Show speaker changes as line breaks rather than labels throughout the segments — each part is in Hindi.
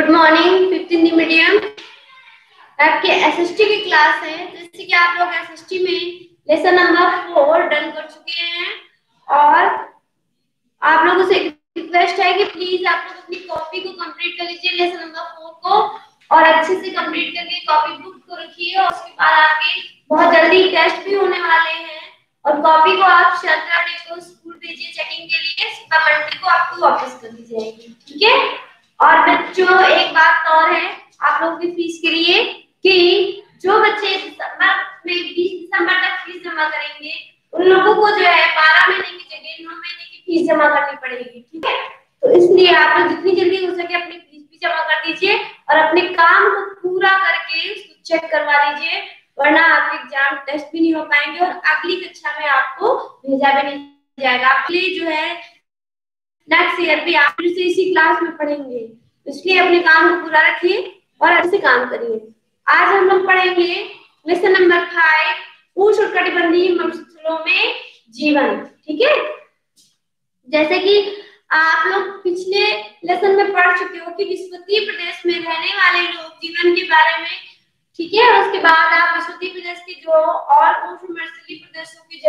Good morning, fifth Hindi medium. आपके एसएसटी की क्लास है। जैसे कि आप लोग एसएसटी में लेसन नंबर 4 डन कर चुके हैं और आप लोगों से रिक्वेस्ट है कि प्लीज आप लोग अपनी कॉपी को कंप्लीट कर लीजिए लेसन नंबर 4 को, और अच्छे से कंप्लीट करके कॉपी बुक को रखिए। और उसके बाद आपके बहुत जल्दी टेस्ट भी होने वाले हैं और कॉपी को आप सैटरडे को स्कूल भेजिए चेकिंग के लिए, मंडे को आपको वापस कर दी जाएगी। ठीक है। और बच्चों एक बात और है आप लोगों की फीस के लिए कि जो बच्चे दिसंबर में 20 दिसंबर तक फीस जमा करेंगे उन लोगों को जो है 12 महीने की जगह 9 महीने की फीस जमा करनी पड़ेगी। ठीक है। तो इसलिए आप लोग जितनी जल्दी हो सके अपनी फीस भी जमा कर दीजिए और अपने काम को पूरा करके उसको चेक करवा लीजिए, वरना आपके एग्जाम टेस्ट भी नहीं हो पाएंगे और अगली कक्षा में आपको भेजा भी नहीं जाएगा। आपके लिए जो है नेक्स्ट ईयर भी आप फिर से इसी क्लास में पढ़ेंगे, इसलिए अपने काम को पूरा रखिए और अच्छे से काम करिए। आज हम लोग पढ़ेंगे लेसन नंबर 5 उष्णकटिबंधीय मरुस्थलों में जीवन। ठीक है। जैसे कि आप लोग पिछले लेसन में पढ़ चुके हो कि विषुवतीय प्रदेश में रहने वाले लोग जीवन के बारे में। ठीक है। उसके बाद आप विषुवतीय प्रदेश के जो और उष्णमंडलीय प्रदेशों की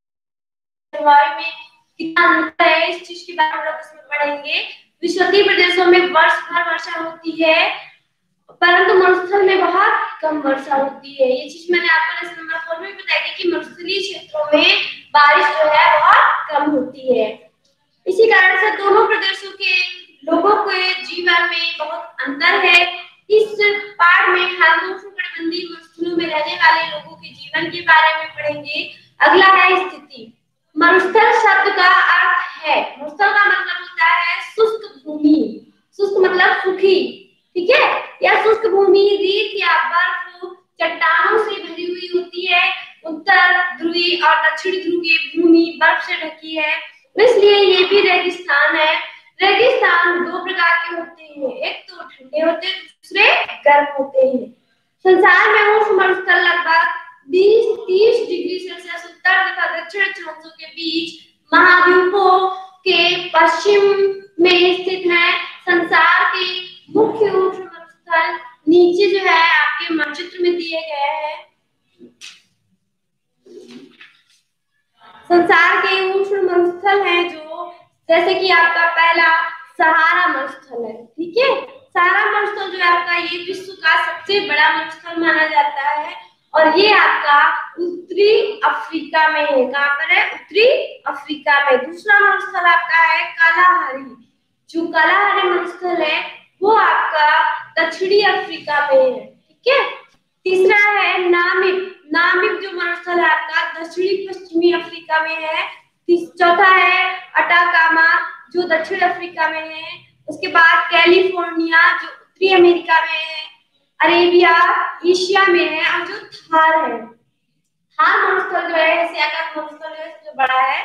जलवायु में कितना अंतर है इस चीज के बारे में लोग इसमें पढ़ेंगे। विषुवतीय प्रदेशों में वर्ष भर वर्षा होती है परंतु मरुस्थल में बहुत कम वर्षा होती है। ये चीज मैंने आपको लेसन नंबर 4 में बताई थी कि मरुस्थलीय क्षेत्रों में बारिश जो है बहुत कम होती है। इसी कारण से दोनों प्रदेशों के लोगों के जीवन में बहुत अंतर है। इस पाठ में हम उष्णकटिबंधीय मरुस्थलों में रहने वाले लोगों के जीवन के बारे में पढ़ेंगे। अगला है स्थिति। मरुस्थल शब्द का अर्थ है, मरुस्थल का मतलब होता है शुष्क भूमि। शुष्क मतलब सूखी। ठीक है। यह शुष्क भूमि रेत या बर्फ चट्टानों से भरी हुई होती है। उत्तर ध्रुवी और दक्षिण ध्रुव की भूमि बर्फ से ढकी है, इसलिए ये भी रेगिस्तान है। रेगिस्तान दो प्रकार के होते हैं, एक तो ठंडे होते हैं, दूसरे गर्म होते हैं। संसार में उष्ण मरुस्थल लगभग 20-30 डिग्री सेल्सियस उत्तर तथा दक्षिण अक्षांशों के बीच महाद्वीपों के पश्चिम में स्थित है। संसार के मुख्य उष्ण मरुस्थल नीचे जो है आपके मानचित्र में दिए गए हैं। संसार के उष्ण मरुस्थल हैं जो, जैसे कि आपका पहला सहारा मरुस्थल है। ठीक है। सहारा मरुस्थल जो है आपका ये विश्व का सबसे बड़ा मरुस्थल माना जाता है और ये आपका उत्तरी अफ्रीका में है। कहाँ पर है? उत्तरी अफ्रीका में। दूसरा मरुस्थल आपका है कालाहारी। जो कालाहारी मरुस्थल है वो आपका दक्षिणी अफ्रीका में है। ठीक है। तीसरा है नामिब। नामिब जो मरुस्थल है आपका दक्षिणी पश्चिमी अफ्रीका में है। चौथा है अटाकामा जो दक्षिण अफ्रीका में है। उसके बाद कैलिफोर्निया जो उत्तरी अमेरिका में है। अरेबिया एशिया में है और जो थार है, थार मरुस्थल जो है एशिया का मरुस्थल है सबसे बड़ा है।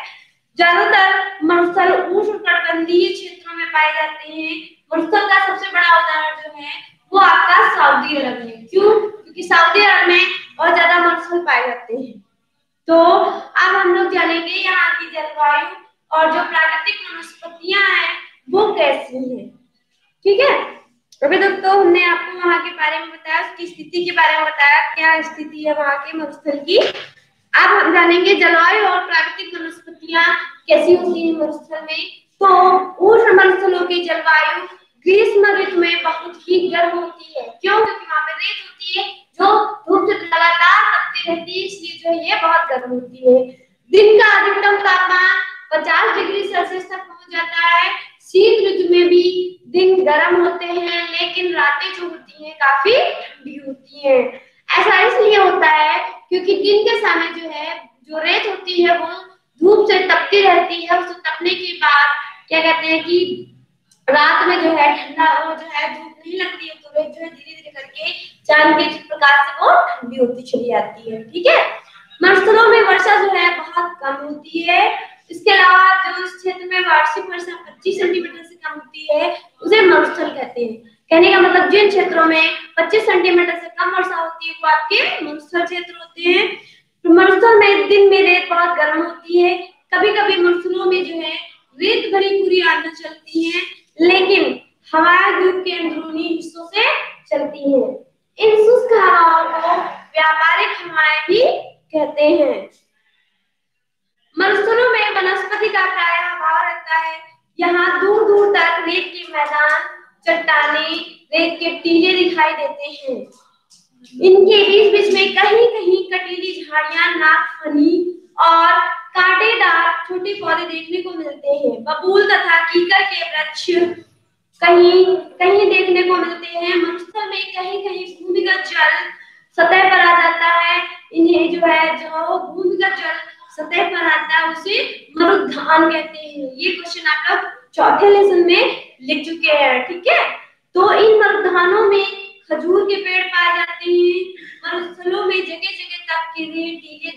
ज्यादातर मरुस्थल उष्णकटिबंधीय क्षेत्रों में पाए जाते हैं। मरुस्थल का सबसे बड़ा उदाहरण जो है वो आपका सऊदी अरब है। क्यों? क्योंकि सऊदी अरब में बहुत ज्यादा मरुस्थल पाए जाते हैं। तो अब हम लोग जानेंगे यहाँ की जलवायु और जो प्राकृतिक वनस्पतियां हैं वो कैसी हैं। ठीक है। अभी तक तो हमने आपको वहां के बारे में बताया, उसकी स्थिति के बारे में बताया, क्या स्थिति है वहां के मरुस्थल की। अब हम जानेंगे जलवायु और प्राकृतिक वनस्पतियां कैसी होती है मरुस्थल में। तो उष्ण मरुस्थलों की जलवायु ग्रीष्म ऋतु में बहुत ही गर्म होती है। क्यों? क्योंकि वहां पे रेत होती है जो धूप से लगातार तपती रहती है, इसलिए जो ये बहुत गर्म होती है। दिन का अधिकतम तापमान 50 डिग्री सेल्सियस तक पहुंच जाता है। शीत ऋतु में भी दिन गर्म होते हैं लेकिन रातें जो होती हैं काफी ठंडी होती हैं। ऐसा इसलिए होता है क्योंकि दिन के समय जो है जो रेत होती है वो धूप से तपती रहती है। उससे तपने के बाद क्या कहते हैं कि रात में जो है ठंडा वो जो है धूप नहीं लगती है तो रेत जो है धीरे धीरे करके चांद के प्रकाश से वो ठंडी होती चली जाती है। ठीक है। मरुस्थलों में वर्षा जो है बहुत कम होती है। इसके अलावा जो इस क्षेत्र में वार्षिक वर्षा 25 सेंटीमीटर से कम होती है उसे मरुस्थल कहते हैं। कहने का मतलब जिन क्षेत्रों में 25 सेंटीमीटर से कम वर्षा होती है वो आपके मरुस्थल क्षेत्र होते हैं। तो मरुस्थल में दिन में रेत बहुत गर्म होती है। कभी कभी मरुस्थलों में जो है रेत भरी पूरी आंधियां चलती हैं, लेकिन हवाएं द्वीप के अंदरूनी हिस्सों से चलती हैं। इन शुष्क हवाओं को व्यापारिक हवाएं भी कहते हैं। मरुस्थलों में वनस्पति का प्रायः अभाव रहता है। यहाँ दूर दूर तक रेत के मैदान, चट्टानें, रेत के टीले दिखाई देते हैं। इनके बीच बीच में कहीं कहीं कटीली झाड़ियां, नागफनी और कांटेदार छोटे पौधे देखने को मिलते हैं। बबूल तथा कीकर के वृक्ष कहीं कहीं देखने को मिलते हैं। मरुस्थल में कहीं कहीं भूमिगत जल सतह पर आ जाता है। इन्हें जो भूमिगत जल सतह पर आता है उसे मरुद्यान कहते हैं। ये क्वेश्चन आप लोग चौथे लेसन में लिख चुके हैं, ठीक है। तो इन मरुद्यानों में खजूर के पेड़ पाए जाते हैं। मरुस्थलों में जगह जगह तक के रेत के टीले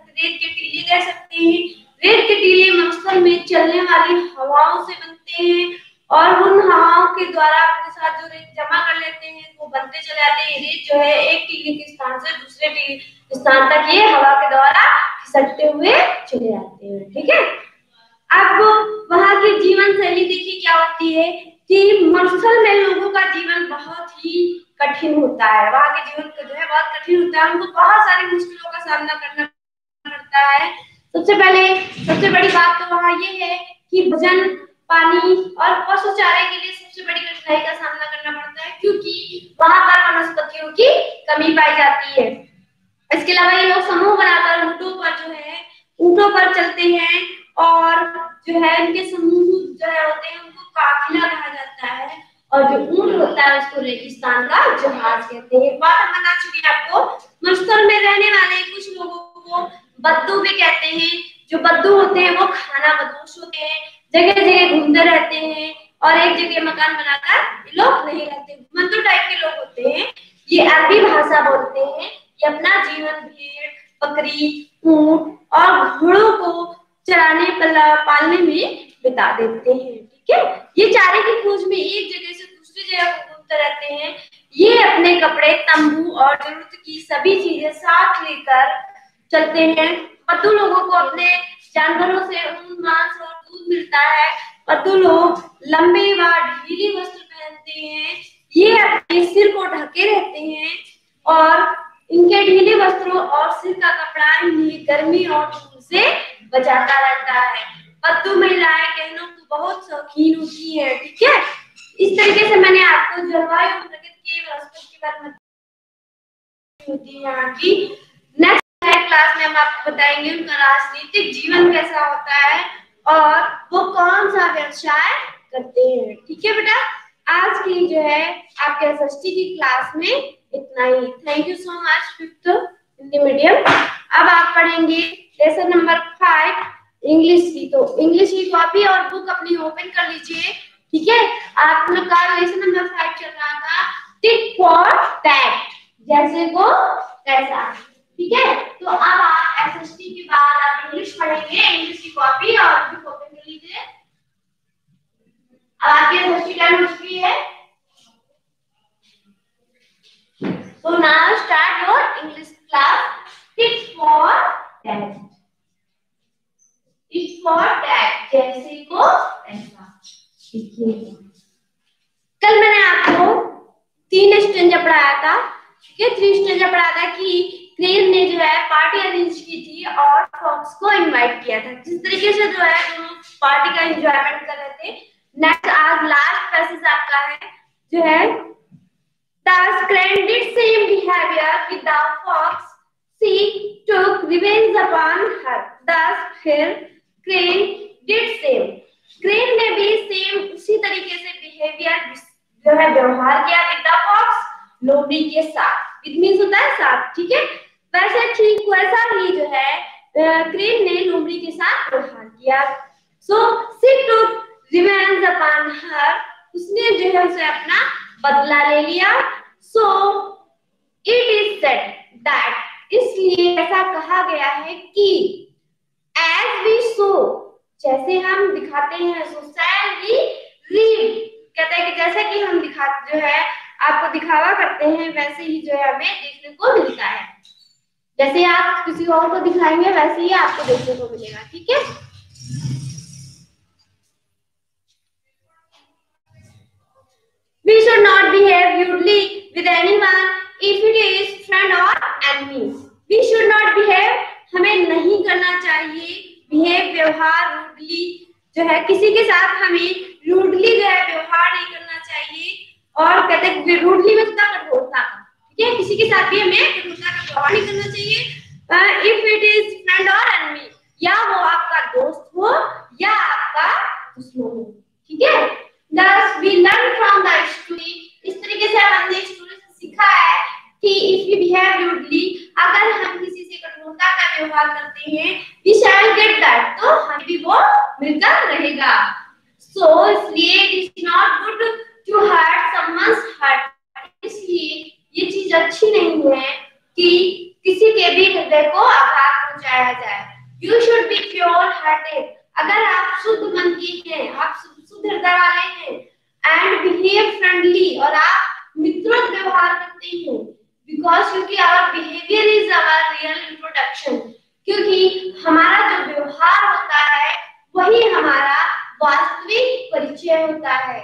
देख सकते हैं। रेत के टीले मरुस्थल में चलने वाली हवाओं से बनते हैं और उन हवाओं के द्वारा अपने साथ जो रेत जमा कर लेते हैं वो बनते चले जाते हैं। रेत जो है एक टीले के स्थान से दूसरे स्थान तक ये हवा के द्वारा खिसकते हुए चले जाते हैं, ठीक है। अब वहां की जीवन शैली देखिए क्या होती है कि मरुस्थल में लोगों का जीवन बहुत ही कठिन होता है। वहां के जीवन जो है बहुत कठिन होता है। उनको बहुत सारी मुश्किलों का सामना करना पड़ता है। सबसे बड़ी बात तो वहां ये है कि भोजन, पानी और पशु चारे के लिए सबसे बड़ी कठिनाई का सामना करना पड़ता है, क्योंकि वहां पर वनस्पतियों की कमी पाई जाती है। इसके अलावा ये लोग समूह बनाकर ऊंटों पर चलते हैं और जो है इनके समूह जो है होते हैं उनको काफिला कहा जाता है। और जो ऊंट होता है उसको रेगिस्तान का जहाज कहते हैं। बात हम बता चुके हैं आपको। मरुस्थल में रहने वाले कुछ लोगों को बद्दू भी कहते हैं। जो बद्दू होते हैं वो खाना बदोश होते हैं, जगह जगह घूमते रहते हैं और एक जगह मकान बनाकर ये लोग नहीं रहते। मंदू टाइप के लोग होते हैं। ये अरबी भाषा बोलते हैं। ये अपना जीवन भेड़, बकरी, ऊंट और घोड़ों को चराने पालने में बिता देते हैं, ठीक है। ये चारे की खोज में एक जगह से दूसरी जगह घूमते रहते हैं। ये अपने कपड़े, तंबू और जरूरत की सभी चीजें साथ लेकर चलते हैं। बद्दू लोगों को अपने जानवरों से ऊन, मांस और दूध मिलता है। बद्दू लोग लंबे व ढीली वस्त्र पहनते हैं। ये अपने सिर को ढके रहते हैं और इनके ढीले वस्त्रों और सिर का कपड़ा इन्हें गर्मी और धूप से बचाता रहता है। बद्दू महिलाएं गहनों को बहुत शौकीन होती है, ठीक है। इस तरीके से मैंने आपको जलवायु और प्रकृति के वनस्पति के बारे में होती है यहाँ की। नेक्स्ट क्लास में हम आपको बताएंगे उनका राजनीतिक जीवन कैसा होता है और वो कौन सा व्यवसाय करते हैं, ठीक है बेटा। आज की जो है आपके एसएसटी की क्लास में इतना ही। Thank you so much. Fifth Hindi medium. अब आप पढ़ेंगे लेसन नंबर 5 इंग्लिश की। तो इंग्लिश की कॉपी और बुक अपनी ओपन कर लीजिए, ठीक है। आप लोग का लेसन नंबर 5 चल रहा था टिट फॉर टैट, जैसे को कैसा, ठीक है। तो अब आप एसएसटी के बाद आप इंग्लिश पढ़ेंगे। इंग्लिश की कॉपी और बुक ओपन कर लीजिए। अब आपकी एसएसटी टर्न हो चुकी है। So now start your English class. Tit for tat. Tit for tat. जैसे को ऐसा। कल मैंने आपको 3 स्टेंजा पढ़ाया था, ठीक है। 3 स्टेंजा पढ़ाया था कि क्रेन ने जो है पार्टी अरेंज की थी और फॉक्स को इनवाइट किया था। जिस तरीके से जो है दोनों पार्टी का एंजॉयमेंट कर रहे थे। नेक्स्ट आज लास्ट पैसेज आपका है जो है Thus Crane did same behavior with the fox. She took revenge upon her. Thus फिर Crane did same. Crane ने भी सेम उसी तरीके से बिहेवियर जो है व्यवहार किया with the fox, लोमड़ी के साथ। It means होता है साथ, ठीक है। वैसे ठीक वैसा ही जो है क्रेन ने लोमड़ी के साथ व्यवहार किया। So she took revenge upon her. उसने जो है उसे अपना बदला ले लिया। So it is said that, इसलिए ऐसा कहा गया है कि as we sow, जैसे हम दिखाते हैं, so shall we reap, कहते हैं कि जैसे कि हम जो है आपको दिखावा करते हैं वैसे ही जो है हमें देखने को मिलता है। जैसे आप किसी और को दिखाएंगे वैसे ही आपको देखने को मिलेगा, ठीक है। We should not behave rudely with anyone if it is friend or enemy. We should not behave, हमें नहीं करना चाहिए behave व्यवहार rudely, जो है किसी के साथ हमें rudely जो है व्यवहार नहीं करना चाहिए। और कहते हैं rudely में होता कठोरता, ठीक है, किसी के साथ भी हमें कठोरता का व्यवहार नहीं करना चाहिए। if it is friend or enemy, या वो आपका दोस्त हो या आपका दुश्मन हो, ठीक है। Thus we learn from the story, इस तरीके से हमने स्टोरी से सीखा है कि if we behave rudely, अगर हम किसी से कठोरता का व्यवहार करते हैं, we shall get that, तो हमें भी वो मिलता रहेगा। So इसलिए it is not good to hurt someone's heart, इसलिए ये चीज अच्छी नहीं है कि किसी के भी हृदय को आघात पहुंचाया जाए। You should be pure hearted, अगर आप शुद्ध मन की हैं, आप शुद्ध हृदय वाले हैं, and behave friendly, और आप मित्रवत व्यवहार करते हैं, because क्योंकि our behavior is our real introduction, क्योंकि हमारा जो व्यवहार होता है वही हमारा वास्तविक परिचय होता है।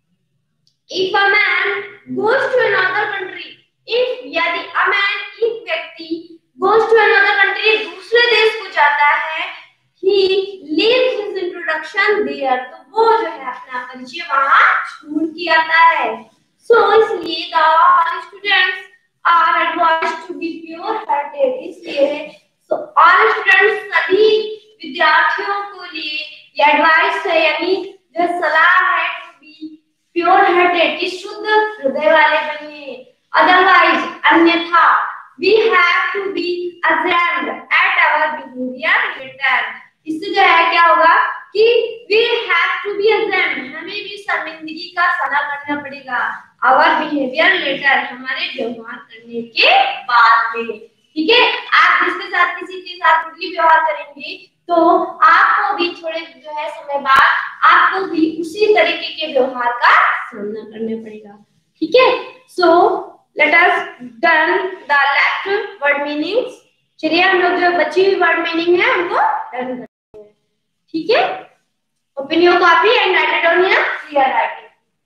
If a man goes to another country, if यदि a man एक व्यक्ति goes to another country, दूसरे देश को जाता है, he leaves his introduction there, तो वो जो है अपना परिचय वहाँ छोड़ के आता है। So इसलिए the all students are advised to be pure-hearted, इसलिए so all students, सभी विद्यार्थियों को लिए ये एडवाइस है, यानी जो सलाह है, to be pure-hearted, कि शुद्ध हृदय वाले बनिए। Otherwise, अन्यथा we have to be ashamed at our behavior later, इससे जो है क्या होगा कि we have to be ashamed, हमें भी शर्मिंदगी का सामना करना पड़ेगा our behavior later, हमारे व्यवहार करने के बाद में, ठीक है। आप जिसके साथ किसी के साथ रुडली व्यवहार करेंगे तो आपको भी थोड़े जो है समय बाद आपको भी उसी तरीके के व्यवहार का सामना करना पड़ेगा, ठीक है। So let us done the left word meanings, चलिए हम लोग जो बची हुई वर्ड मीनिंग है उनको डन करते हैं, ठीक है। Open your copy and write it down here, clear writing.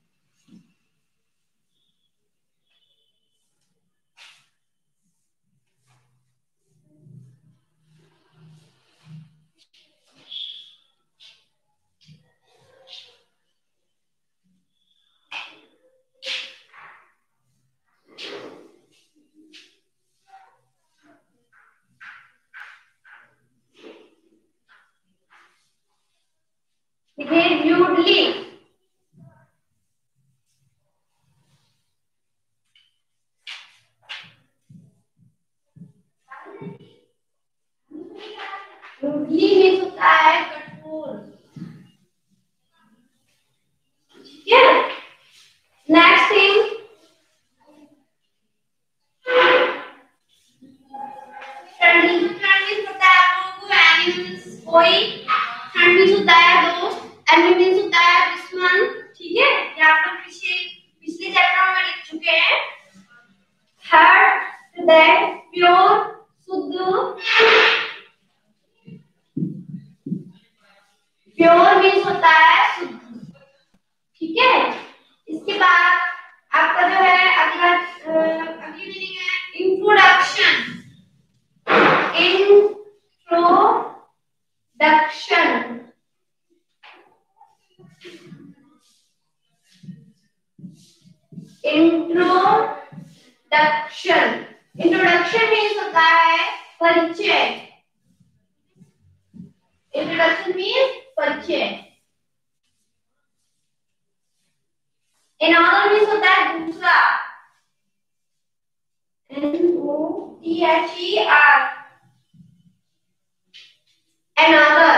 Behave rudely, rudely means होता है कठोर, ठीक है। नेक्स्ट थिंग फ्रेंडली, फ्रेंडली होता है आप लोगों को एनिमल्स, कोई फ्रेंडली होता है दोस्त, एनिमल्स होता है दुश्मन, ठीक है। ये आप लोग पिछले चैप्टर में लिख चुके हैं। हार्ट हृदय, प्योर शुद्ध, प्योर मीन्स होता है शुद्ध, ठीक है। इसके बाद आपका जो है अगला अगली मीनिंग है introduction, introduction, introduction, introduction means होता है परिचय, इंट्रोडक्शन मीन्स परिचय। Another मीन्स होता है दूसरा, N-O-T-H-E-R, another,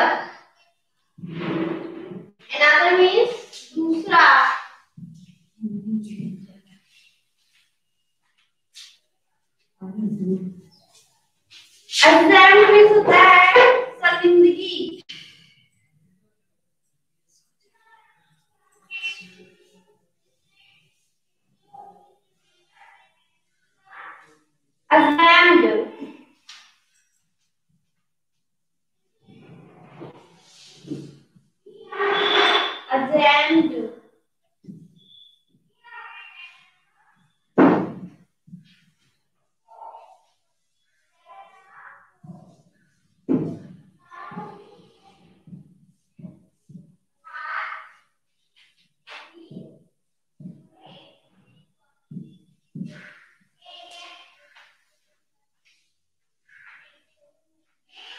another मीन्स दूसरा। Ashamed मीन्स होता है शर्मिंदगी, ashamed, ashamed,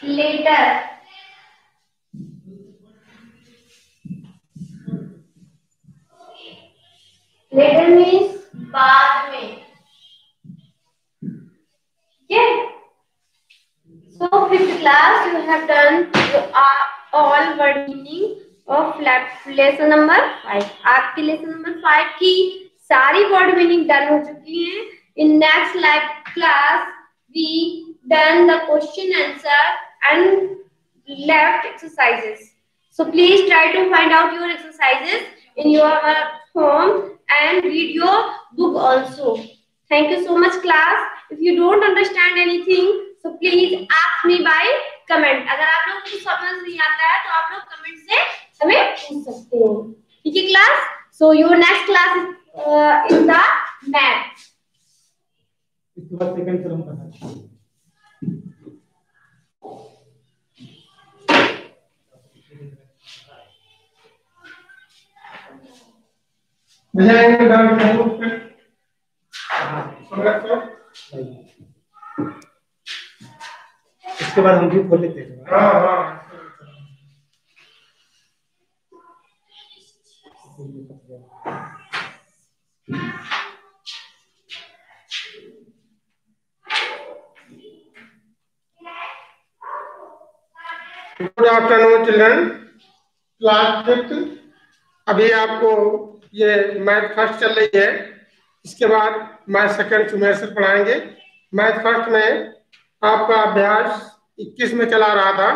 later, later means बाद में। Okay, so fifth class you have done all word meaning of lesson number 5। आपकी lesson number 5 की सारी word meaning डन हो चुकी हैं। In next live class we done the question answer and left exercises, so please try to find out your exercises in your home and read your book also। Thank you so much class। If you don't understand anything so please ask me by comment। अगर आप लोगों को समझ नहीं आता है तो आप लोग कमेंट से हमें पूछ सकते हो। ठीक है class? So your next class is the math।
इसके बाद सेकंड क्रम का है। भैया डाउन है इसके बाद हम भी खोल लेते हैं। हाँ good afternoon children, class fifth. अभी आपको ये मैथ फर्स्ट चल रही है, इसके बाद मैथ सेकंड सुमेर सर पढ़ाएंगे। मैथ फर्स्ट में आपका अभ्यास 21 में चला रहा था,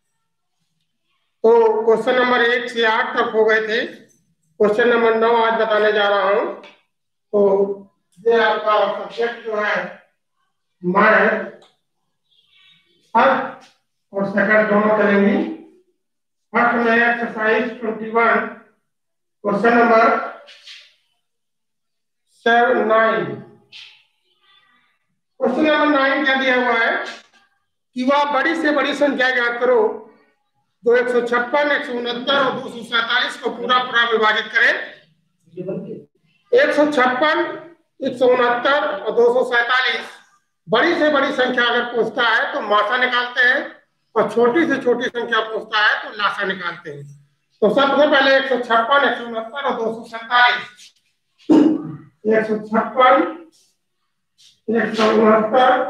तो क्वेश्चन नंबर 1 से 8 तक हो गए थे। क्वेश्चन नंबर 9 आज बताने जा रहा हूं। तो ये आपका सब्जेक्ट जो है मैथ फर्स्ट और सेकंड दोनों करेंगे। फर्स्ट में exercise 21 question number 9। Question number 9 क्या दिया हुआ है कि वह बड़ी से बड़ी संख्या ज्ञात करो जो 156, 169 और 247 को पूरा पूरा विभाजित करे। 156, 169 और 247 बड़ी से बड़ी संख्या अगर पूछता है तो मासा निकालते हैं, और छोटी से छोटी संख्या पूछता है तो लासा निकालते हैं। तो सबसे पहले 156, 169 और 247। 156, 169,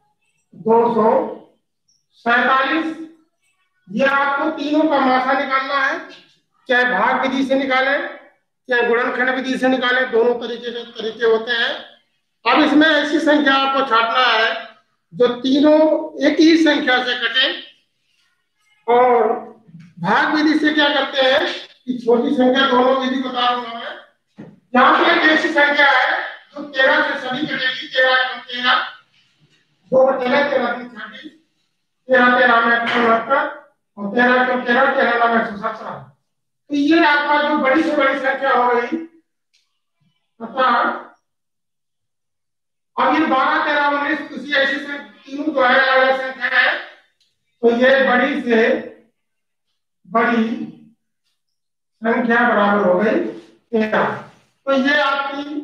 247, ये आपको तीनों का मासा निकालना है। चाहे भाग विधि से निकालें चाहे गुणनखंड विधि से निकालें, दोनों तरीके होते हैं। अब इसमें ऐसी संख्या आपको छांटना है जो तीनों एक ही संख्या से कटे। और भाग विधि से क्या करते हैं कि छोटी संख्या, दोनों विधि बता दूंगा मैं। यहाँ पे एक ऐसी संख्या है जो 13 से सभी कटेगी। 13 कम 13, 2 बचेगा 13 3 30, 13 13 में 169 और 13 कम 13, 13 में 117। तो ये आपका जो बड़ी से बड़ी संख्या हो गई। अर्थात अब ये 12 13 19 किसी ऐसी से तीनों जो है अलग संख्या है, तो ये बड़ी से बड़ी संख्या बराबर हो गई 13। तो ये आपकी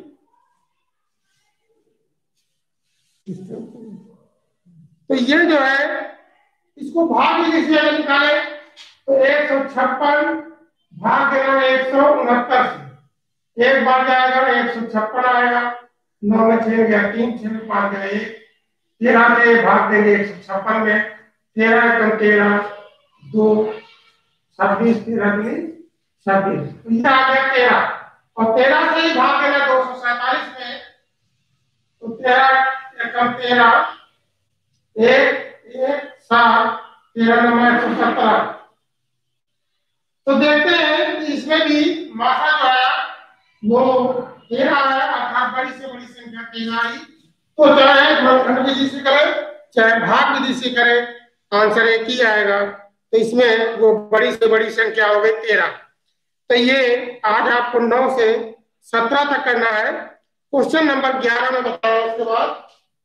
तो ये जो है इसको भाग विधि से अगर निकाले तो 156 भाग देना 169 से, एक बार जाएगा 156 आएगा। 9 में 6 गया 3, 6 में 5 गया 1, 13 से भाग देंगे 156 में। 13 कम 13, 2 26, 13 में 26, तो ये आ गया 13। और 13 से ही भाग देना 247 में, तो 13 कम 13, 1 1 7, 13 नंबर 117। तो देखते हैं कि इसमें भी मासा जो है वो 13 है, अर्थात बड़ी से बड़ी संख्या 13 आई। तो चाहे गुणनखंड विधि से करें चाहे भाग विधि से करें, आंसर एक ही आएगा। तो इसमें वो बड़ी से बड़ी संख्या हो गई 13। तो ये आज आपको 9 से 17 तक करना है। क्वेश्चन नंबर 11 में बताया। उसके बाद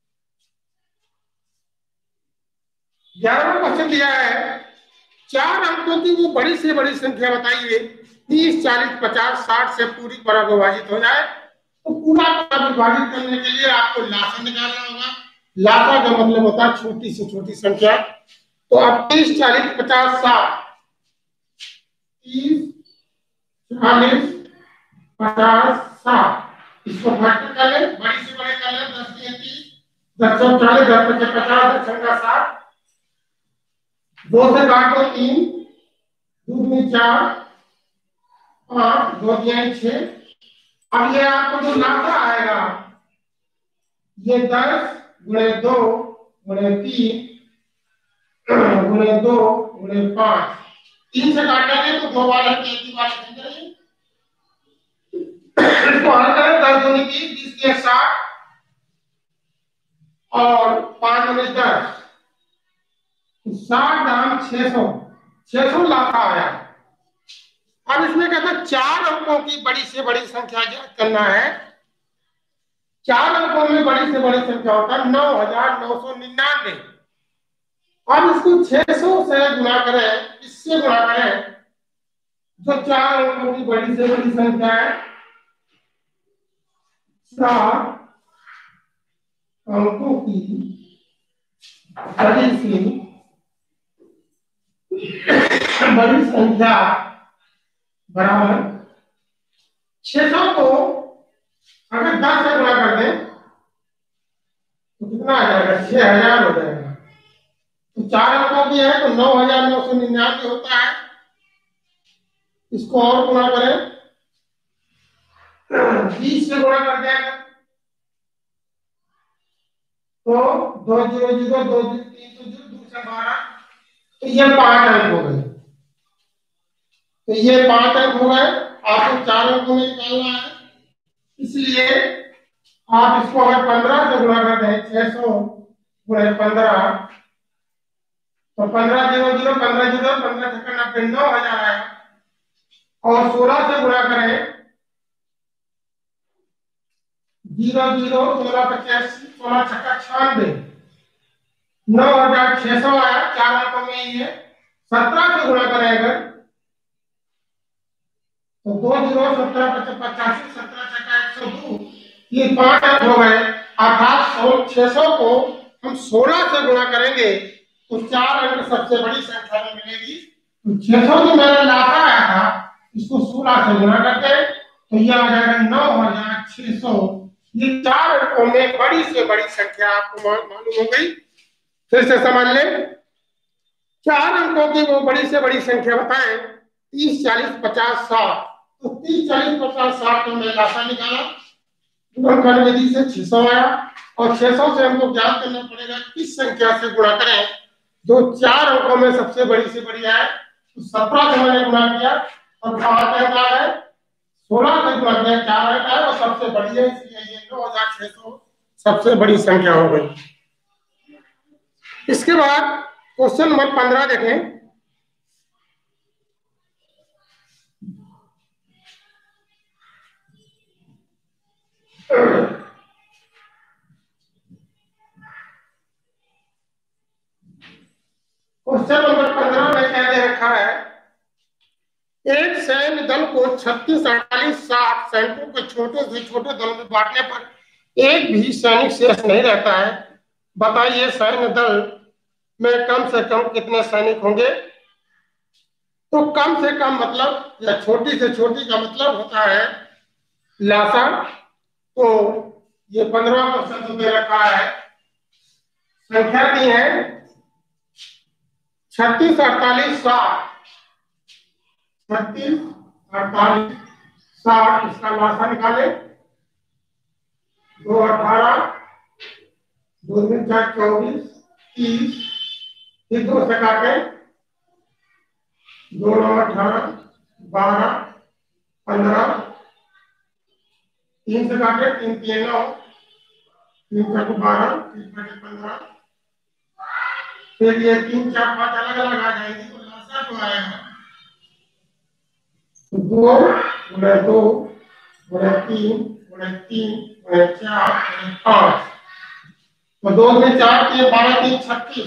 11वां क्वेश्चन दिया है 4 अंकों की वो बड़ी से बड़ी संख्या बताइए 30, 40, 50, 60 से पूरी पूरा विभाजित हो जाए। तो पूरा पूरा विभाजित करने के लिए आपको लासा निकालना होगा। लासा का मतलब होता है छोटी से छोटी संख्या। तो अब 30, 40, 50, 60, 30, 40, 50, 60 इसको फैक्टर कर ले, बड़ी से बड़े कर ले, 10 के 30, 10 से 40, 10 से 50, 10 से 60, 2 से काटो 3, 2 में 4, 5, 2 दिया 6। अब ये आपको जो लाता आएगा ये 10 गुणे 2 गुणे 3 गुणे 2 गुणे 5, 3 से काटेंगे तो 2 बार है, 1 बार लिखेंगे। इसको हल करें, 10 दूनी 30, 20 के 60 और 5 में 10, 60 दाम 600, 600 लाता आया। अब इसमें कहता है 4 अंकों की बड़ी से बड़ी संख्या ज्ञात करना है। 4 अंकों में बड़ी से बड़ी संख्या होता है 9999। अब इसको 600 से गुणा करें, इससे गुणा करें, जो 4 अंकों की बड़ी से बड़ी संख्या है, 4 अंकों की बड़ी संख्या बराबर 600 को अगर 10 से गुणा कर दें तो कितना आ जाएगा, 6000 हो जाएगा। तो 4 अंकों की है तो 9999 होता है। इसको और गुणा करें, 20 से गुणा कर देंगे तो 2 0 0 2 3 2 से 12, तो ये 5 अंक हो गए। तो ये 5 अंक हो गए, आपको 4 अंकों में निकालना है। इसलिए आप इसको अगर 15 से गुणा कर दें, 600 गुणे 15, तो 15 0 0 15 0 15 छक्का 90, 9000 आएगा। और 16 से गुणा करें, 0 0 16 85, 16 छक्का 96, 9600 आया। 4 अंकों में ही है। 17 से गुणा करें अगर तो 2 0 17 85, 17 छक्का 102, ये 5 अंक हो गए। अर्थात 600 को हम 16 से गुणा करेंगे तो 4 अंक सबसे बड़ी संख्या में मिलेगी। तो 600 जो मैंने लाता आया था इसको 16 से गुणा करते तो ये आ जाएगा 9600। ये 4 अंकों में बड़ी से बड़ी संख्या आपको मालूम हो गई। फिर से समझ लें, 4 अंकों की वो बड़ी से बड़ी संख्या बताएं, 30 40 50 60। तो 30 40 50 60 तो मैंने लासा निकाला, गुणनखंड विधि से 600 आया। और 600 से हमको ज्ञात करना पड़ेगा किस संख्या से गुणा करें जो 4 अंकों में सबसे बड़ी से बड़ी है। तो 17 से मैंने गुणा किया और 5 अंक आ गए, 16 से गुणा किया 4 अंक आए और सबसे बड़ी है, इसलिए ये 9600 सबसे बड़ी संख्या हो गई। इसके बाद क्वेश्चन नंबर 15 देखें। क्वेश्चन नंबर 15 में क्या दे रखा है, एक सैन्य दल को 36 48 60 सैनिकों के छोटे से छोटे दल में बांटने पर एक भी सैनिक शेष नहीं रहता है। बताइए सैन्य दल में कम से कम कितने सैनिक होंगे। तो कम से कम मतलब या छोटी से छोटी का मतलब होता है लासा। तो ये 15 क्वेश्चन तो दे रखा है, संख्या दी है 36 48 60, 36 48 60, इसका लासा निकाले। 2 18, 2 4 24 30, फिर 2 से काटे, 2 9 18 12 15, 3 से काटे, 3 3 9, 3 4 12, 3 5 15, फिर ये 3 4 5 अलग अलग आ जाएंगे तो लासा तो आएगा 2 गुणे 2 गुणे 3 गुणे 3 गुणे 4 गुणे 5, तो 2 में 4 3 12 3 36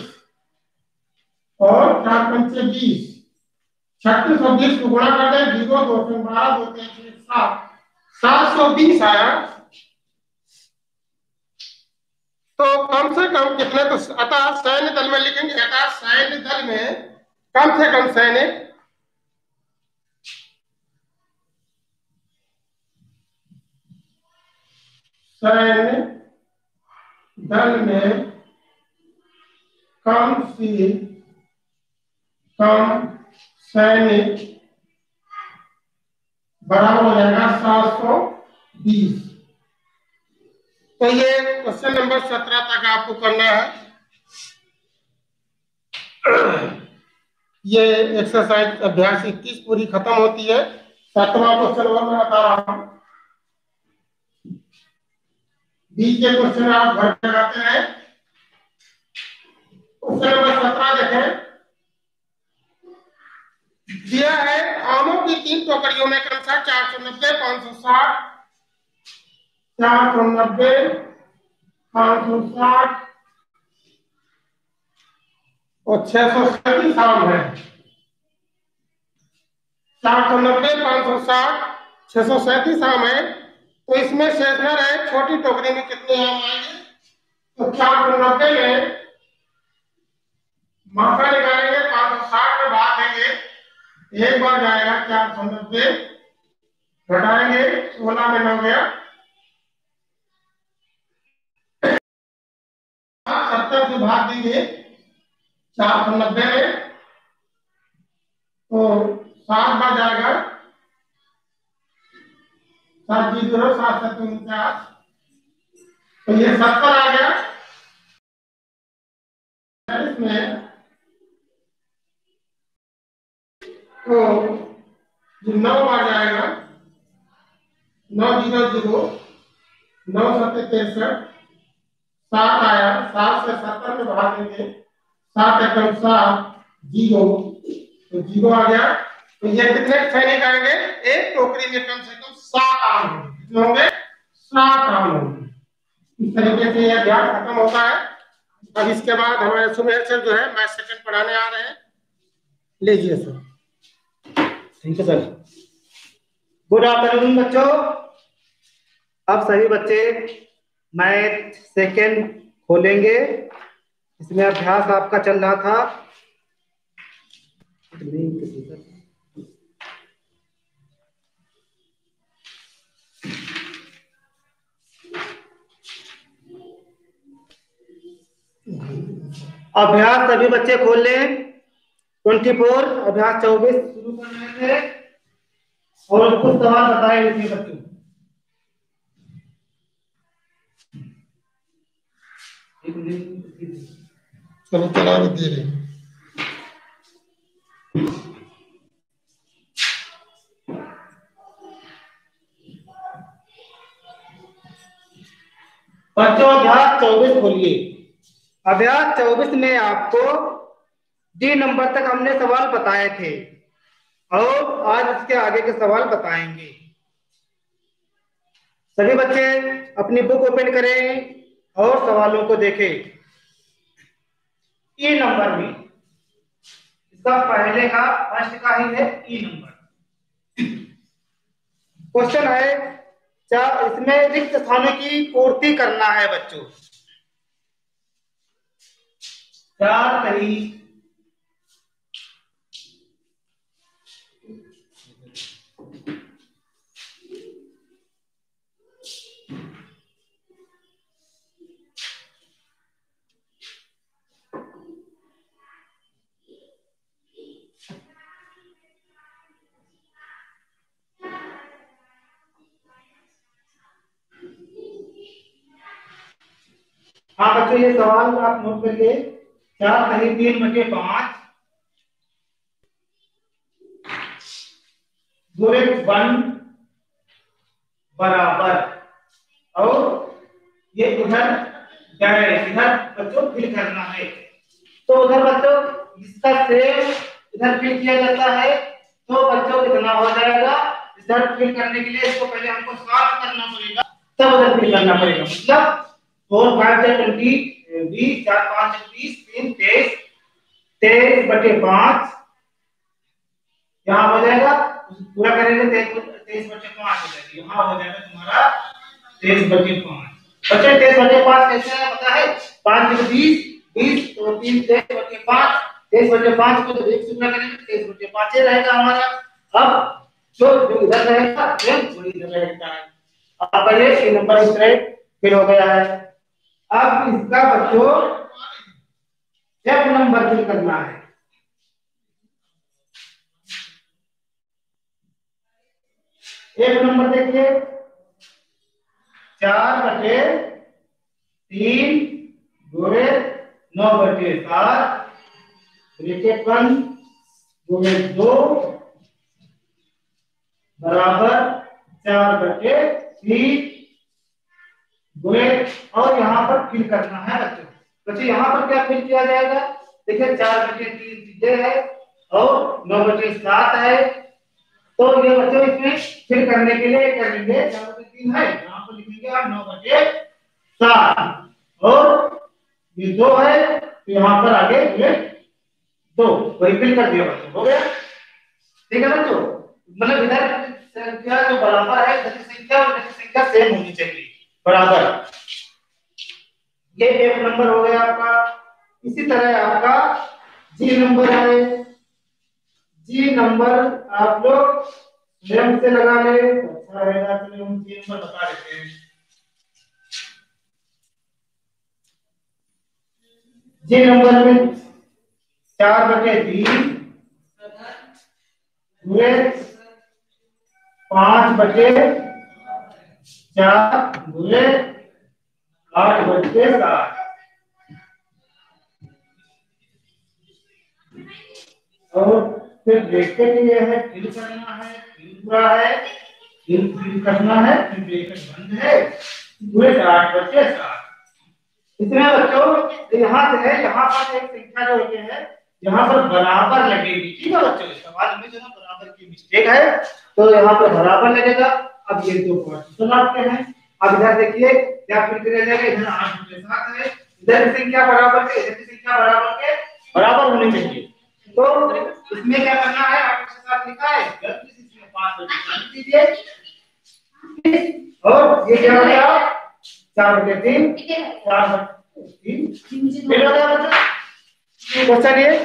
और 4 5 20, 36 और 20 को गुणा कर दें, 0 2 3 12 2 3 7, 720 आया। तो कम से कम कितने, तो अतः सैन्य दल में लिखेंगे, अतः सैन्य दल में कम से कम सैनिक सैन्य दल में कम से कम सैनिक बराबर हो जाएगा 720। तो ये क्वेश्चन नंबर 17 तक आपको करना है। ये एक्सरसाइज अभ्यास 21 पूरी खत्म होती है। 7वां क्वेश्चन और मैं बता रहा हूं। बीच के क्वेश्चन आप घर पे लगाते हैं। क्वेश्चन नंबर 17 देखें। दिया है आमों की 3 टोकरियों में क्रमशः 490, 560, 490, 560 और 637 आम है। 490, 560, 637 आम है। तो इसमें शेषनर है, छोटी टोकरी में कितने आम आएंगे? तो 490 में मात्रा निकालेंगे, 560 में भाग देंगे, एक बार जाएगा 490, घटाएंगे 16 में 9 गया, 70 से भाग देंगे 490 में, तो 7 बार जाएगा, 7 जीरो 7 7 49, तो ये 70 आ गया। इसमें तो 9 बार जाएगा, 9 जीरो 0, 9 7 63, 7 आया, 7 से 70 में भाग देंगे, 7 एकम 7, 0, तो 0 आ गया। तो ये कितने सैनिक आएंगे? एक टोकरी में कम से कम 7 आम होंगे। कितने होंगे? 7 आम होंगे। इस तरीके से यह अभ्यास खत्म होता है। अब इसके बाद हमारे सुमेर सर जो है मैथ सेकंड पढ़ाने आ रहे हैं। लीजिए sir.
Thank you sir. Good afternoon बच्चों। अब सभी बच्चे मैथ सेकंड खोलेंगे। इसमें अभ्यास आपका चल रहा था। अभ्यास सभी बच्चे खोल लें। 24 अभ्यास 24 शुरू करने से और कुछ सवाल बताए इसमें बच्चों।
चलो चला भी दे रहे।
बच्चों अभ्यास 24 खोलिए। अभ्यास 24 में आपको डी नंबर तक हमने सवाल बताए थे और आज इसके आगे के सवाल बताएंगे। सभी बच्चे अपनी बुक ओपन करें और सवालों को देखें। ई नंबर में इसका पहले का फर्स्ट का ही है ई नंबर। क्वेश्चन है इसमें रिक्त स्थानों की पूर्ति करना है बच्चों। 4 सही, हाँ बच्चों ये सवाल आप नोट करिए। 4 सही, 3/5, 2x1 बराबर, और ये इधर डैश, इधर बच्चों फिल करना है। तो उधर बच्चों इसका सेम इधर फिल किया जाता है, तो बच्चों कितना हो जाएगा? इधर फिल करने के लिए इसको पहले हमको सॉल्व करना पड़ेगा, तब उधर फिल करना पड़ेगा। मतलब 4 5 20, 20 4 5 20, 3 23, 23/5 यहाँ हो जाएगा। पूरा करेंगे 23/5 हो जाएगा। यहाँ हो जाएगा तुम्हारा 23/5। बच्चों 23 बटे 5 कैसे है पता है? 5 में 20 20 तो 3 23 बटे 5 23 बटे 5 को जब 1 से गुणा करेंगे 23 बटे 5 ही रहेगा हमारा। अब जो इधर रहेगा वो इधर रहेगा। अब ये नंबर इस तरह फिल हो गया है। अब इसका बच्चों एफ नंबर फिल करना है। एक नंबर देखिए 4 बटे 3 गुणे 9 बटे 7 ब्रैकेट 1 गुणे 2 बराबर 4 बटे 3 गुणे और यहाँ पर फिल करना है बच्चों। बच्चों यहाँ पर क्या फिल किया जाएगा? देखिए 4 बटे 3 चीजें है और 9 बटे 7 है। तो ये बच्चों इसमें फिल करने के लिए करेंगे 4 बटे 3 है यहाँ पर लिखेंगे आप 9 बटे 7 और ये 2 है तो यहाँ पर आगे ये 2 वही फिल कर दिया बच्चों। हो गया ठीक है बच्चों। मतलब इधर संख्या जो बराबर है इधर संख्या और इधर संख्या सेम होनी चाहिए बराबर। ये एक नंबर हो गया आपका। इसी तरह आपका जी नंबर है। जी नंबर आप लोग स्वयं से लगा ले तो अच्छा रहेगा। चलिए हम जी नंबर बता देते हैं। जी नंबर में 4 बटे 3 गुणे 5 बटे 4 गुणे 8 बटे 7 और फिर ब्रैकेट ये है फिल करना है फिल पूरा है फिल करना है फिर ब्रैकेट बंद है गुणे 8 बटे 7। इसमें बच्चों यहाँ से है यहाँ पर एक संख्या जो होती है यहाँ पर बराबर लगेगी। ठीक है बच्चों सवाल में जो ना बराबर की मिस्टेक है तो यहाँ पर बराबर लगेगा। अब ये दो पार्टीशन आपके हैं। अब इधर देखिए क्या फिल किया जाएगा इधर 8 बटे 7 है इधर की संख्या बराबर के इधर की संख्या बराबर होनी चाहिए। तो इसमें क्या करना है 8 बटे 7 लिखा है गलती से इसमें 5 बटे 7 दीजिए और ये क्या हो गया 4 बटे 3 4 बटे 3 फिल हो गया बच्चों। क्वेश्चन ये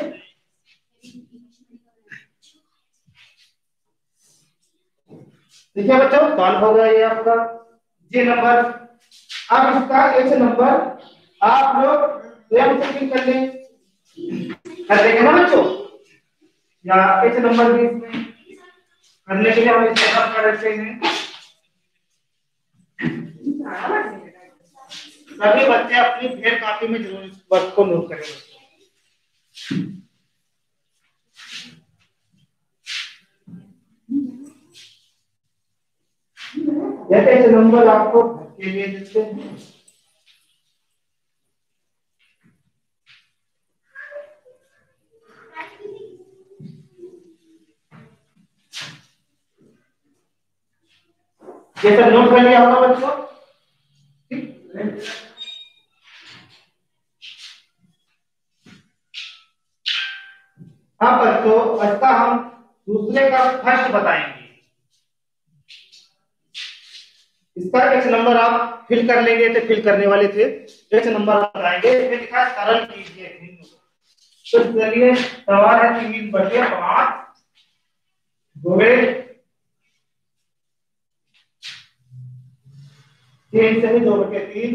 देखिए बच्चों सॉल्व हो गया ये आपका जी नंबर। अब इसका एच नंबर आप लोग स्वयं से फिल कर लें कर देंगे ना बच्चों या एच नंबर भी इसमें करने के लिए हम इसे हल कर रहे हैं। सभी बच्चे अपनी फेर कॉपी में जरूर इस वर्क को नोट करें। जैसे नंबर आपको घर के लिए देते हैं ये सब नोट कर लिया होगा बच्चों। हाँ बच्चों इसका हम दूसरे का फर्स्ट बताएंगे। इसका एच नंबर आप फिल कर लेंगे तो फिल करने वाले थे एच नंबर बताएंगे। इसमें लिखा है सरल कीजिए। तो चलिए सवाल है 3 बटे 5 गुणे 3 से 2 बटे 3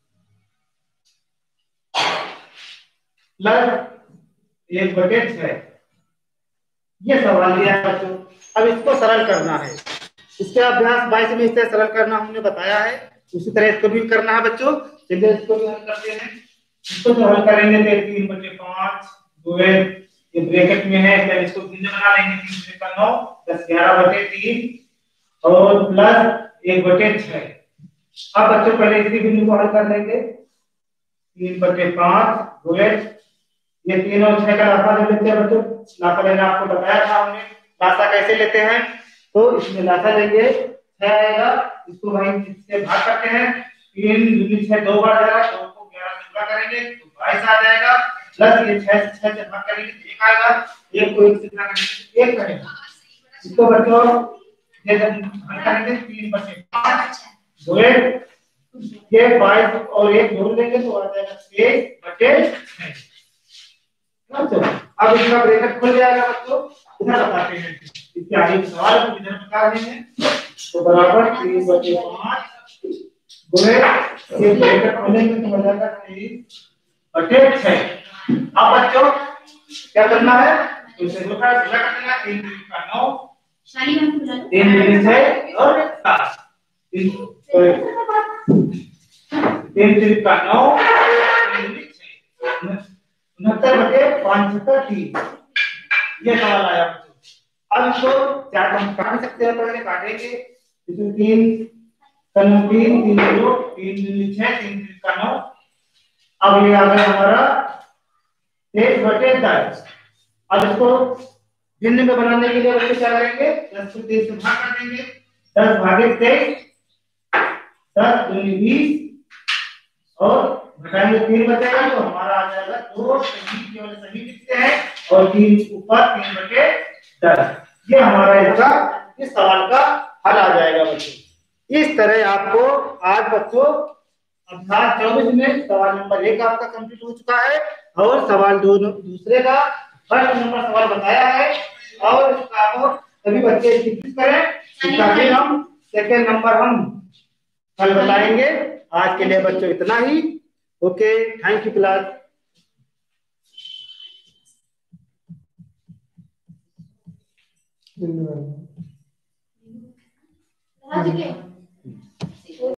प्लस 1 बटे 6 ये सवाल दिया है बच्चों। अब इसको सरल करना है। इसके अभ्यास 22 में इसे सरल करना हमने बताया है उसी तरह इसको भी करना है बच्चों। चलिए इसको भी हल करते हैं। इसको जो हल करेंगे तो 3 बटे 5 गुणे ये ब्रैकेट में है तो इसको भिन्न बना लेंगे 3 बटे 9 प्लस 11 बटे 3 और प्लस 1 बटे 6। अब बच्चों पहले इसी बिंदु को हल कर लेंगे 3 बटे 5 गुणे ये 3 और 6 का लासा ले लेते हैं बच्चों। लासा लेना आपको बताया था हमने। लासा कैसे लेते हैं तो इसमें लासा लेंगे 6 आएगा इसको वहीं से भाग करते हैं 3 दूनी 6 दो बार जाएगा 2 को 11 से गुणा करेंगे तो 22 आ जाएगा प्लस ये 6 से 6 से भाग करेंगे तो 1 आएगा 1 को 1 से गुणा करेंगे 1 करेगा। इसको बच्चों ये जब हल करेंगे 3 बटे 5 गुणे ये 22 और एक जोड़ देंगे तो आ जाएगा 23/6। बच्चों अब इसका ब्रैकेट खुल जाएगा बच्चों। इधर बताते हैं इसके आगे का सवाल हम इधर बता रहे हैं। तो बराबर 3/5 गुणे ये ब्रैकेट खोलेंगे तो हो जाएगा 23/6। अब बच्चों क्या करना है, इसे होता है गुणा करना है। 3 3 का 9, 3 3 6 और 7, 3 3 का 9, 69/5 ये सवाल आया बच्चों। अब इसको चार हम काट सकते हैं, पहले काटेंगे। इसमें 3 3 3 3 0 3 3 6 3 3 का 9। अब ये आ गया हमारा 23/10। अब इसको भिन्न में बनाने के लिए बच्चे क्या करेंगे, 10 को 23 से भाग कर देंगे। 10 भागे 23, 10 दूनी 20 और घटाएंगे 3 बचेगा तो हमारा आ जाएगा 2। सही केवल सही लिखते हैं और 3 ऊपर 3/10। ये हमारा इसका इस सवाल का हल आ जाएगा बच्चों। इस तरह आपको आज बच्चों अभ्यास 24 में सवाल नंबर 1 आपका कंप्लीट हो चुका है और सवाल दूसरे का फर्स्ट नंबर सवाल बताया है और इसका आप सभी बच्चे प्रैक्टिस करें ताकि हम सेकंड नंबर हम कल बताएंगे। आज के लिए बच्चों इतना ही। Okay, thank you class.
धन्यवाद।